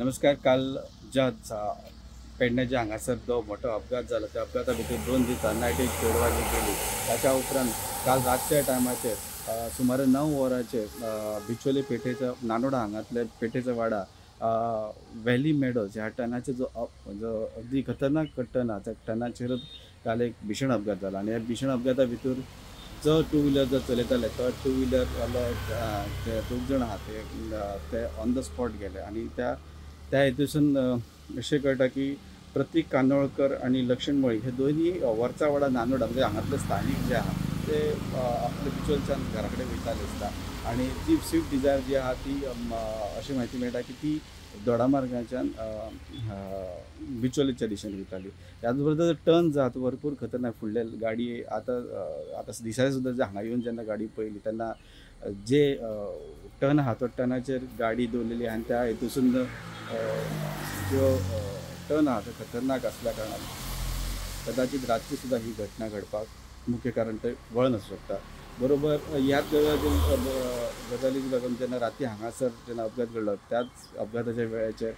नमस्कार. काल ज्या पेडण्याच्या हांगासर जो मोठो अपघात झाला त्या अपघाता भितर 2 दीस तरणाटी एक चेडवा गेली. ताच्या उपरांत काल रातच्या टायमाचेर सुमारे 9 वरांचेर बिचोले पेठेच्या नानोडा हांगातले पेठेचा वाडा व्हॅली मेडोज ह्या टनाचे जो अगदी खतरनाक टन आहा त्या टनाचेर काल एक भीषण अपघात जाला आणि ह्या भीषण अपघाता भितर जो टू व्हिलर जो चलयताले तो टू व्हिलर वालो ते 2 जण आहा ते ऑन द स्पॉट गेले आणि त्या त्या हेतूसून अशें कळटा की प्रतीक कांदोळकर आणि लक्षण मळी हे दोन्ही वरचावाडा नानोडा म्हणजे हांगातले स्थानीक जे आहा ते आपले बिचोलच्यान घरा कडेन वयताले दिसता आणि ती स्विफ्ट डिझायर जी आहा ती अशी म्हायती मेळटा की ती दोडामार्गाच्यान बिचोलेच्या दिशेन वयताली. त्याच बरोबर टर्न जो आहा तो भरपूर खतरनाक. फुडले गाडी आतां दिसाळे सुद्दां जे हांगा येवन जेन्ना गाडी पळयली तेन्ना जे टर्न आहा तो टर्नाचेर गाडी दवरलेली आनी त्या हेतूसून जो टर्न आहा तो खतरनाक आसल्या कारणान कदाचित रातची सुद्दां ही घटना घडपाक मुख्य कारण ते वळन आसूं शकता. बरोबर ह्याच गजालीक लागून जेन्ना राती हांगासर जेन्ना अपघात घडलो त्याच अपघाताच्या वेळाचेर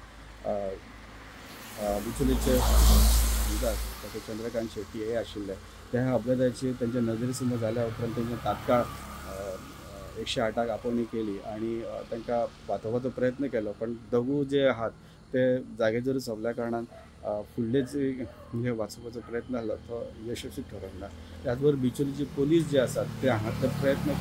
बिचोलेचे ताचे चंद्रकांत शेट्टी हे आशिल्ले त्या अपघाताची तेंच्या नजरे समोर जाल्या उपरांत तेंचे तात्काळ 108 आपोवणी केली आणि तांकां वाचोवपाचो प्रयत्न केलो पण दोगूय जे आहात ते जागेचेर सोंपल्या कारणान फुडले जे वाचोवपाचो प्रयत्न जालो तो यशस्वी ठरोंक ना. त्याच बरोबर बिचोलीचे पोलीस जे आसात ते हांगासर प्रयत्न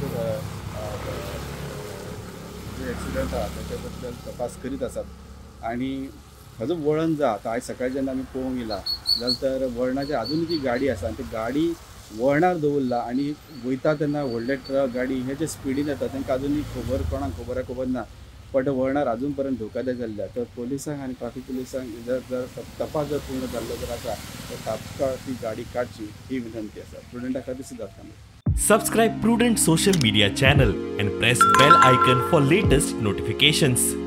जे एक्सिडंट आहा ताचे बद्दल तपास करीत आसात आणि हाजो वळण जो आहा आयज सकाळी जेन्ना आमी पळोवंक येयला जाल्यार वळणाची आजुनूय ती गाडी आसा आनी ती गाडी वळणार दवरला आणि वयता तेन्ना व्हडले ट्रक गाडी हे जे स्पिडीन येता तांकां आजुनूय कोणाक खबर ना पण वळणार अजून पर्यंत धोकादायक जाल्ल्या तर पोलिसांक आणि ट्रॅफिक पोलिसांक जर तपास जर पूर्ण जाल्लो जर आसा तर तात्काळ ती गाडी काडची ही विनंती आसा. स्टुडंटा खातीर सुद्दां आसा. Subscribe Prudent social media channel and press bell icon for latest notifications.